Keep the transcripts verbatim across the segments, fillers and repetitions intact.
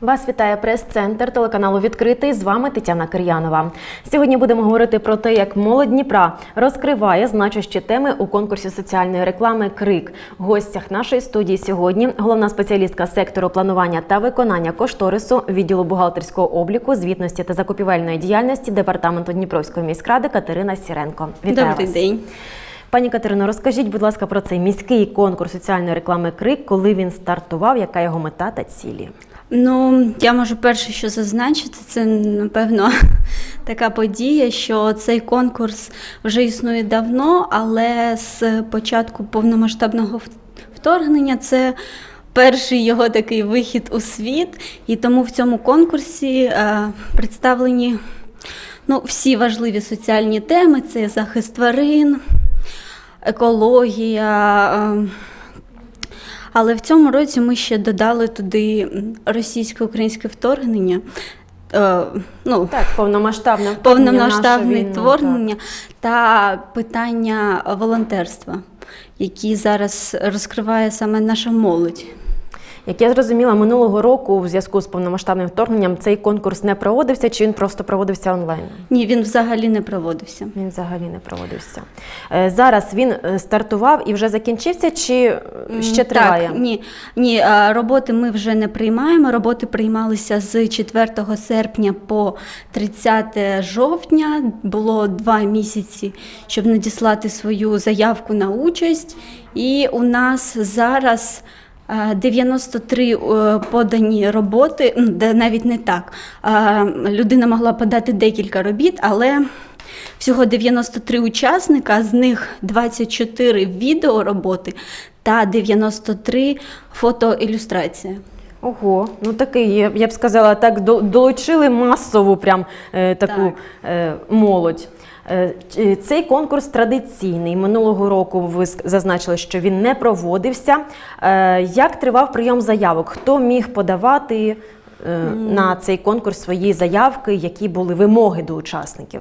Вас вітає прес-центр телеканалу «Відкритий». З вами Тетяна Кир'янова. Сьогодні будемо говорити про те, як молодь Дніпра розкриває значущі теми у конкурсі соціальної реклами «Крик». В гостях нашої студії сьогодні головна спеціалістка сектору планування та виконання кошторису відділу бухгалтерського обліку, звітності та закупівельної діяльності Департаменту Дніпровської міськради Катерина Сіренко. Вітаю Добрий вас. день. Пані Катерино, розкажіть, будь ласка, про цей міський конкурс соціальної реклами «Крик», коли він стартував, яка його мета та цілі? Ну, я можу перше, що зазначити, це, напевно, така подія, що цей конкурс вже існує давно, але з початку повномасштабного вторгнення це перший його такий вихід у світ, і тому в цьому конкурсі е, представлені ну, всі важливі соціальні теми, це захист тварин, екологія. Е, Але в цьому році ми ще додали туди російсько-українське вторгнення. Е, ну, Так, повномасштабне вторгнення, повномасштабне війну, вторгнення та питання волонтерства, які зараз розкриває саме наша молодь. Як я зрозуміла, минулого року у зв'язку з повномасштабним вторгненням цей конкурс не проводився, чи він просто проводився онлайн? Ні, він взагалі не проводився. Він взагалі не проводився. Зараз він стартував і вже закінчився, чи ще триває? Так, ні, ні, роботи ми вже не приймаємо. Роботи приймалися з четвертого серпня по тридцяте жовтня. Було два місяці, щоб надіслати свою заявку на участь. І у нас зараз дев'яносто три подані роботи, де навіть не так. Людина могла подати декілька робіт, але всього дев'яносто три учасника, з них двадцять чотири відеороботи та дев'яносто три фотоілюстрації. Ого, ну такий, я б сказала, так долучили масову прям е, таку е, молодь. Цей конкурс традиційний. Минулого року ви зазначили, що він не проводився. Як тривав прийом заявок? Хто міг подавати на цей конкурс свої заявки? Які були вимоги до учасників?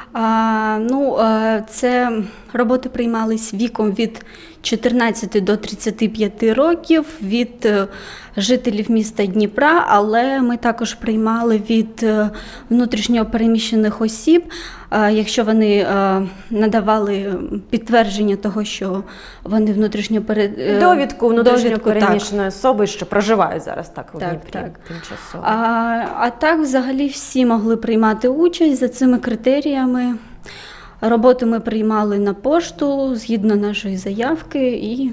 А, ну, це роботи приймались віком від чотирнадцяти до тридцяти п'яти років, від жителів міста Дніпра, але ми також приймали від внутрішньо переміщених осіб, якщо вони надавали підтвердження того, що вони внутрішньо переміщені. Довідку внутрішньо переміщеної особи, що проживають зараз так у так, Дніпрі так. тимчасово. А, а так взагалі всі могли приймати участь за цими критеріями. Роботи ми приймали на пошту згідно нашої заявки. І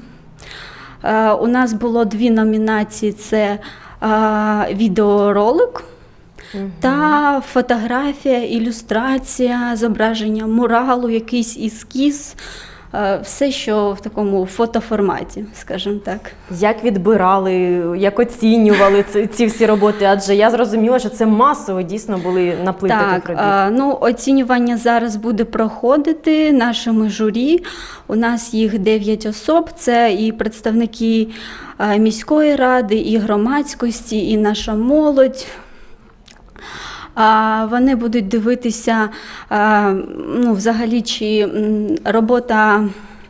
е, у нас було дві номінації: це е, відеоролик угу. та фотографія, ілюстрація, зображення муралу, якийсь ескіз. Все, що в такому фотоформаті, скажімо так. Як відбирали, як оцінювали ці, ці всі роботи? Адже я зрозуміла, що це масово дійсно були наплив таких робіт. Так, ну, оцінювання зараз буде проходити нашими журі. У нас їх дев'ять особ. Це і представники міської ради, і громадськості, і наша молодь. Вони будуть дивитися, ну, взагалі, чи робота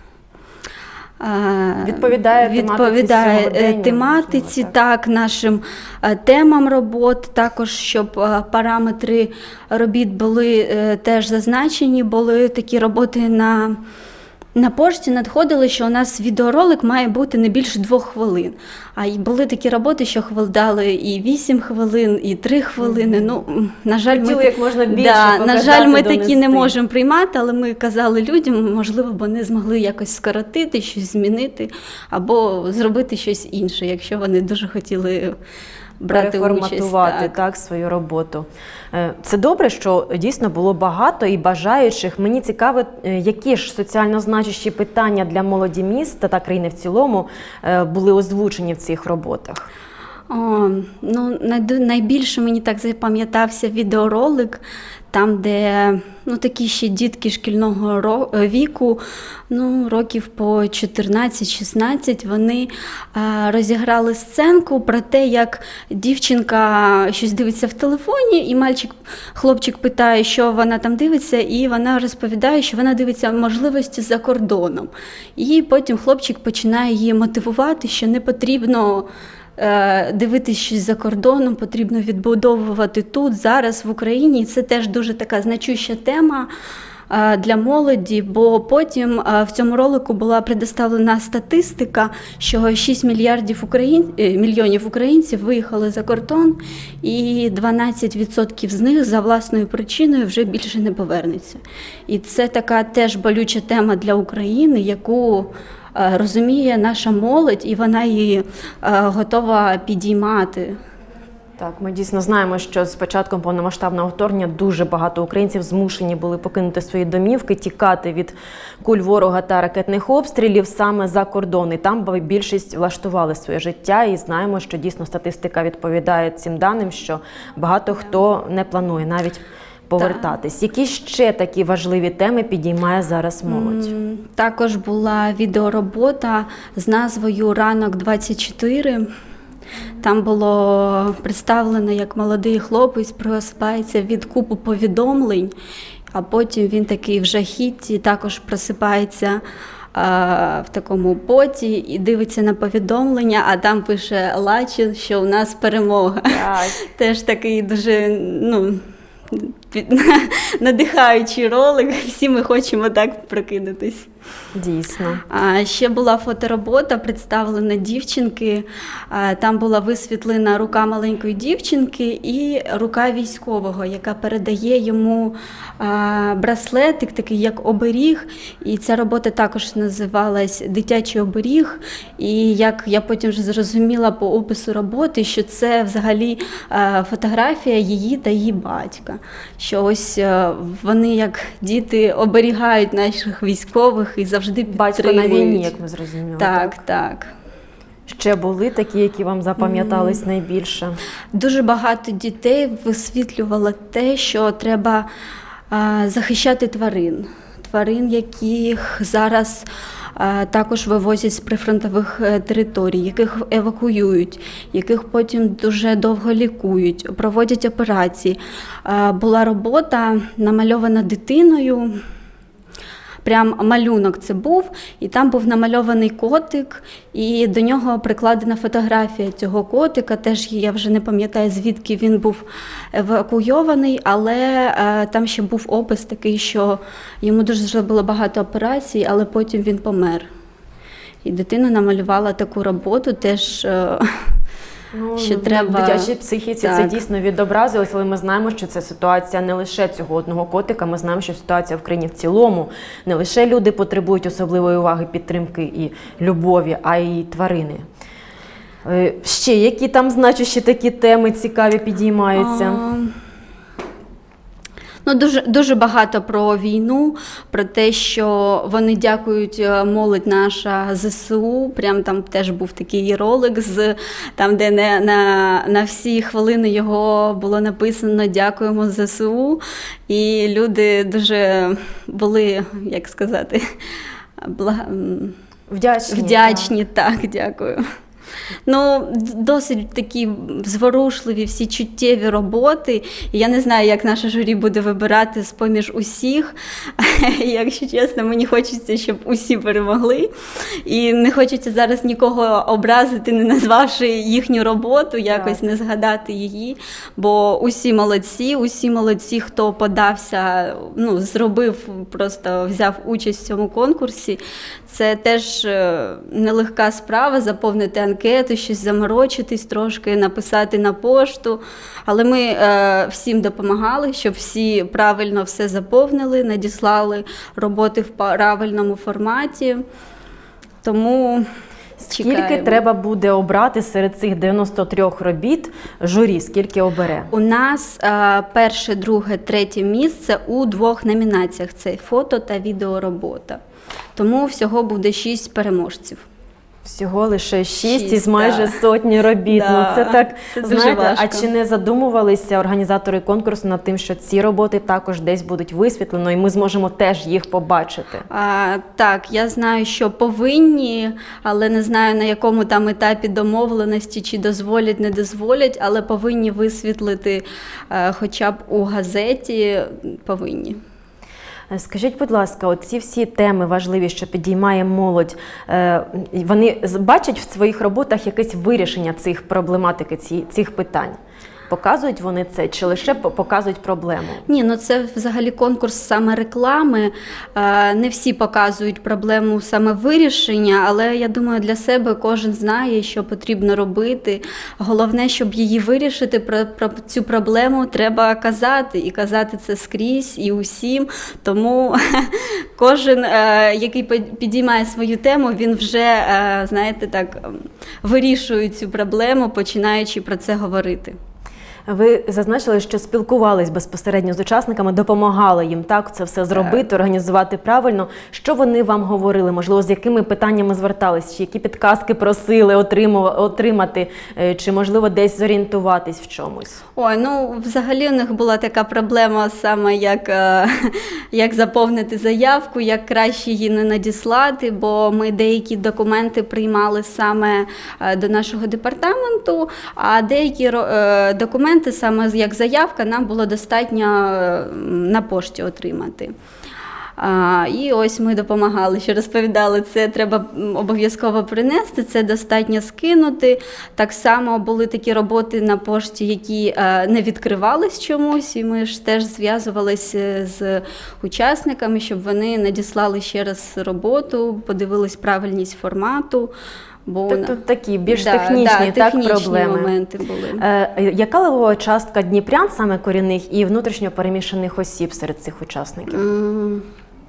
відповідає, відповідає тематиці, тематиці так. так, нашим темам робот, також, щоб параметри робіт були теж зазначені, були такі роботи на... На пошті надходили, що у нас відеоролик має бути не більше двох хвилин. А були такі роботи, що дали і вісім хвилин, і три хвилини. Ну, на жаль, Хотіли ми, як можна більше да, показати, на жаль, ми донести. такі не можемо приймати, але ми казали людям, можливо, б вони змогли якось скоротити, щось змінити, або зробити щось інше, якщо вони дуже хотіли брати переформатувати участь, так. так, свою роботу. Це добре, що дійсно було багато і бажаючих. Мені цікаво, які ж соціально значущі питання для молоді міста та країни в цілому були озвучені в цих роботах. О, ну, найбільше мені так запам'ятався відеоролик, там, де ну, такі ще дітки шкільного віку, ну, років по чотирнадцять-шістнадцять, вони а, розіграли сценку про те, як дівчинка щось дивиться в телефоні, і мальчик, хлопчик питає, що вона там дивиться, і вона розповідає, що вона дивиться можливості за кордоном. І потім хлопчик починає її мотивувати, що не потрібно е, дивитись щось за кордоном, потрібно відбудовувати тут, зараз, в Україні. І це теж дуже така значуща тема е, для молоді, бо потім е, в цьому ролику була предоставлена статистика, що шість мільярдів україн... е, мільйонів українців виїхали за кордон, і дванадцять відсотків з них за власною причиною вже більше не повернуться. І це така теж болюча тема для України, яку розуміє наша молодь, і вона її готова підіймати. Так, ми дійсно знаємо, що з початком повномасштабного вторгнення дуже багато українців змушені були покинути свої домівки, тікати від куль ворога та ракетних обстрілів саме за кордон. І там більшість влаштували своє життя, і знаємо, що дійсно статистика відповідає цим даним, що багато хто не планує навіть повертатись. Які ще такі важливі теми підіймає зараз молодь? Також була відеоробота з назвою «Ранок двадцять чотири». Там було представлено, як молодий хлопець просипається від купу повідомлень, а потім він такий в жахітті також просипається а, в такому поті і дивиться на повідомлення, а там пише Лачин, що у нас перемога. Теж такий дуже, ну, надихаючий ролик, всі ми хочемо так прокинутись. Дійсно. А ще була фоторобота, представлена дівчинки, а, там була висвітлена рука маленької дівчинки і рука військового, яка передає йому а, браслетик, такий як оберіг, і ця робота також називалась «Дитячий оберіг», і як я потім вже зрозуміла по опису роботи, що це взагалі а, фотографія її та її батька, що ось а, вони як діти оберігають наших військових і завжди підтримують. Батько на війні, як ми зрозуміли. Так, так, так. Ще були такі, які вам запам'ятались mm. найбільше? Дуже багато дітей висвітлювало те, що треба а, захищати тварин. Тварин, яких зараз а, також вивозять з прифронтових територій, яких евакуюють, яких потім дуже довго лікують, проводять операції. А, була робота, намальована дитиною. Прям малюнок це був, і там був намальований котик, і до нього прикладена фотографія цього котика. Теж я вже не пам'ятаю, звідки він був евакуйований, але е, там ще був опис такий, що йому дуже зробило багато операцій, але потім він помер. І дитина намалювала таку роботу, теж е, Ну, що треба... В дитячій психіці так. це дійсно відобразилось, але ми знаємо, що це ситуація не лише цього одного котика, ми знаємо, що ситуація в країні в цілому. Не лише люди потребують особливої уваги, підтримки і любові, а й тварини. Ще які там значущі такі теми цікаві підіймаються? А... Ну, дуже, дуже багато про війну, про те, що вони дякують молодь наша ЗСУ. Прям там теж був такий ролик, з, там, де не, на, на всі хвилини його було написано «Дякуємо ЗСУ». І люди дуже були, як сказати, благ... вдячні. Вдячні, так, так дякую. Ну, досить такі зворушливі, всі чуттєві роботи. Я не знаю, як наше журі буде вибирати з-поміж усіх. Якщо чесно, мені хочеться, щоб усі перемогли. І не хочеться зараз нікого образити, не назвавши їхню роботу, якось не згадати її. Бо усі молодці, усі молодці, хто подався, ну, зробив, просто взяв участь в цьому конкурсі. Це теж нелегка справа, заповнити анкету, щось заморочитись трошки, написати на пошту. Але ми е, всім допомагали, щоб всі правильно все заповнили, надіслали роботи в правильному форматі. Тому скільки чекаємо. треба буде обрати серед цих дев'яноста трьох робіт журі? Скільки обере? У нас е, перше, друге, третє місце у двох номінаціях. Це фото та відеоробота. Тому всього буде шість переможців. Всього лише шість, шість із майже да. сотні робіт. Да. Ну, це так, це дуже знаєте, важко. А чи не задумувалися організатори конкурсу над тим, що ці роботи також десь будуть висвітлено, і ми зможемо теж їх побачити? А, так, я знаю, що повинні, але не знаю, на якому там етапі домовленості, чи дозволять, не дозволять, але повинні висвітлити а, хоча б у газеті, повинні. Скажіть, будь ласка, от ці всі теми важливі, що підіймає молодь, е, вони бачать в своїх роботах якесь вирішення цих проблематики, ці- цих питань? Показують вони це чи лише по- показують проблему? Ні, ну це взагалі конкурс саме реклами. Е, Не всі показують проблему саме вирішення, але я думаю, для себе кожен знає, що потрібно робити. Головне, щоб її вирішити, про, про цю проблему треба казати. І казати це скрізь і усім. Тому кожен, е, який підіймає свою тему, він вже, е, знаєте, так, ем, вирішує цю проблему, починаючи про це говорити. Ви зазначили, що спілкувались безпосередньо з учасниками, допомагали їм так це все зробити, організувати правильно. Що вони вам говорили? Можливо, з якими питаннями звертались? Чи які підказки просили отримува- отримати? Е, Чи, можливо, десь зорієнтуватись в чомусь? Ой, ну взагалі у них була така проблема саме, як, е, як заповнити заявку, як краще її не надіслати, бо ми деякі документи приймали саме е, до нашого департаменту, а деякі ро- е, документи, саме як заявка, нам було достатньо е, на пошті отримати. А, і ось ми допомагали, що розповідали, це треба м, обов'язково принести, це достатньо скинути. Так само були такі роботи на пошті, які е, не відкривались чомусь, і ми ж теж зв'язувалися з учасниками, щоб вони надіслали ще раз роботу, подивились правильність формату. Бо Тобто такі більш да, технічні, да, так, технічні проблеми. моменти були. Е, Яка левова частка дніпрян, саме корінних, і внутрішньо переміщених осіб серед цих учасників? М,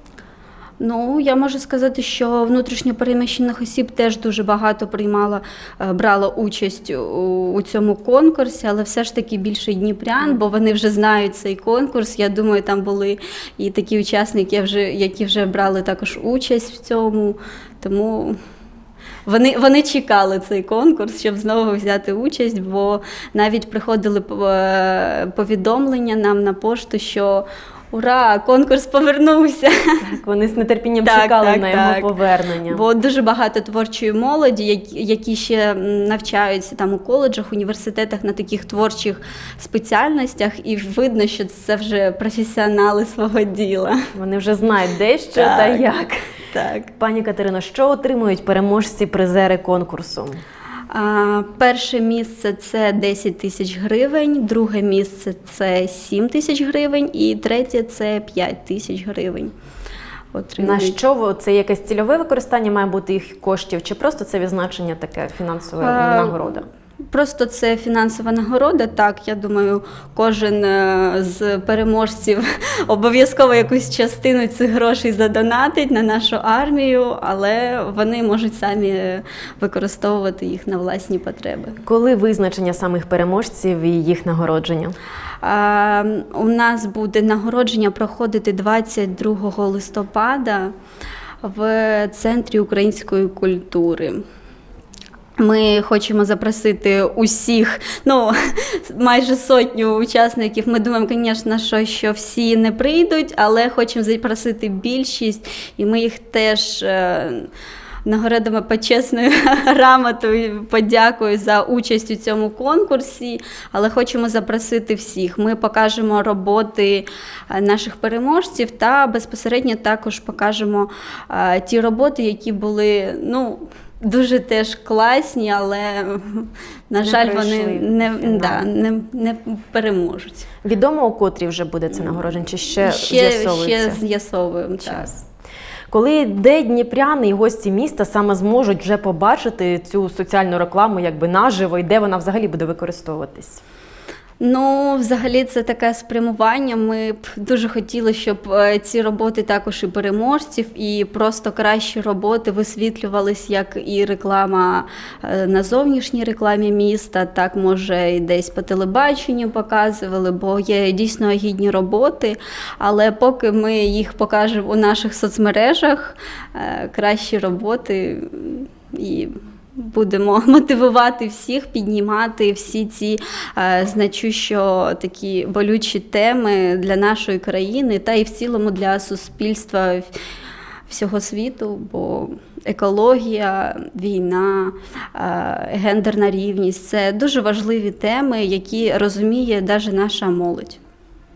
Ну, я можу сказати, що внутрішньо переміщених осіб теж дуже багато приймало, е, брало участь у, у цьому конкурсі, але все ж таки більше дніпрян, бо вони вже знають цей конкурс. Я думаю, там були і такі учасники, вже, які вже брали також участь в цьому. Тому вони, вони чекали цей конкурс, щоб знову взяти участь, бо навіть приходили е, повідомлення нам на пошту, що ура, конкурс повернувся. Так, вони з нетерпінням Так, чекали так, на його так. повернення. Бо дуже багато творчої молоді, які- які ще м, навчаються там у коледжах, університетах на таких творчих спеціальностях, і видно, що це вже професіонали свого діла. Вони вже знають, де що Так. та як. Так. Пані Катерино, що отримують переможці-призери конкурсу? А, перше місце – це десять тисяч гривень, друге місце – це сім тисяч гривень і третє – це п'ять тисяч гривень. На Отримують. що ви- це якесь цільове використання має бути їх коштів, чи просто це відзначення таке фінансова А, нагорода? Просто це фінансова нагорода, так, я думаю, кожен е, з переможців обов'язково якусь частину цих грошей задонатить на нашу армію, але вони можуть самі використовувати їх на власні потреби. Коли визначення самих переможців і їх нагородження? А, у нас буде нагородження проходити двадцять другого листопада в Центрі української культури. Ми хочемо запросити усіх, ну, майже сотню учасників. Ми думаємо, звісно, що, що всі не прийдуть, але хочемо запросити більшість, і ми їх теж е, нагородимо почесною грамотою, подякою за участь у цьому конкурсі, але хочемо запросити всіх. Ми покажемо роботи е, наших переможців та безпосередньо також покажемо е, ті роботи, які були, ну, дуже теж класні, але, на Не жаль, пройшли вони не, фінал. да, не, не переможуть. Відомо, у котрій вже буде це нагородження, чи ще Ще, з'ясовується? ще з'ясовуємо. Так. Час. Коли де дніпряни і гості міста саме зможуть вже побачити цю соціальну рекламу якби наживо, і де вона взагалі буде використовуватись? Ну, взагалі, це таке спрямування. Ми б дуже хотіли, щоб е, ці роботи також і переможців, і просто кращі роботи висвітлювались, як і реклама е, на зовнішній рекламі міста, так, може, і десь по телебаченню показували, бо є дійсно гідні роботи, але поки ми їх покажемо у наших соцмережах, е, кращі роботи і будемо мотивувати всіх, піднімати всі ці е, значущо такі болючі теми для нашої країни та і в цілому для суспільства всього світу, бо екологія, війна, е, гендерна рівність – це дуже важливі теми, які розуміє навіть наша молодь.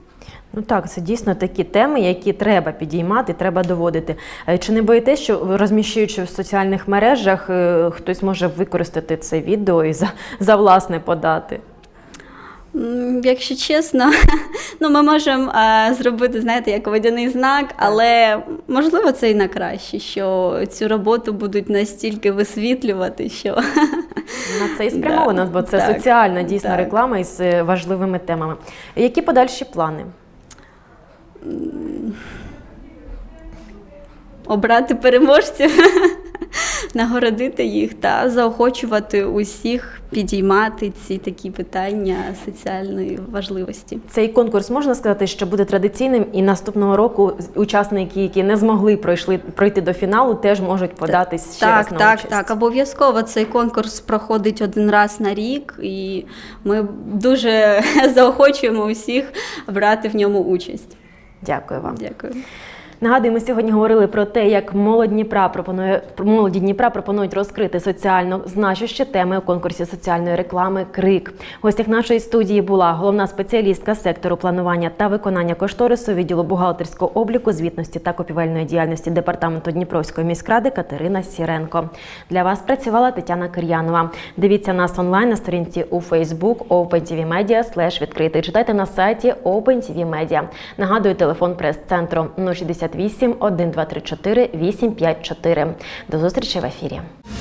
Ну так, це дійсно такі теми, які треба підіймати, треба доводити. Е, Чи не боїтесь, що розміщуючи в соціальних мережах, е, хтось може використати це відео і за, за власне подати? М, Якщо чесно, ну ми можемо а, зробити, знаєте, як водяний знак, але можливо це і на краще, що цю роботу будуть настільки висвітлювати, що На це і спрямовано, Да, бо це так, соціальна дійсно так. реклама із е, важливими темами. Які подальші плани? обрати переможців, нагородити їх та заохочувати усіх підіймати ці такі питання соціальної важливості. Цей конкурс, можна сказати, що буде традиційним, і наступного року учасники, які не змогли пройшли, пройти до фіналу, теж можуть податись ще Так, раз на так, участь? так. Обов'язково цей конкурс проходить один раз на рік, і ми дуже заохочуємо усіх брати в ньому участь. Дякую вам. Дякую. Нагадую, ми сьогодні говорили про те, як молодь Дніпра пропонує, молоді Дніпра пропонують розкрити соціально значущі теми у конкурсі соціальної реклами «Крик». В гостях нашої студії була головна спеціалістка сектору планування та виконання кошторису відділу бухгалтерського обліку, звітності та купівельної діяльності департаменту Дніпровської міськради Катерина Сіренко. Для вас працювала Тетяна Кир'янова. Дивіться нас онлайн на сторінці у Facebook OpenTVMedia слеш відкритий. Читайте на сайті OpenTVMedia. Нагадую, телефон прес-центру нуль шістдесят вісім, один два три чотири, вісім п'ять чотири. До зустрічі в ефірі.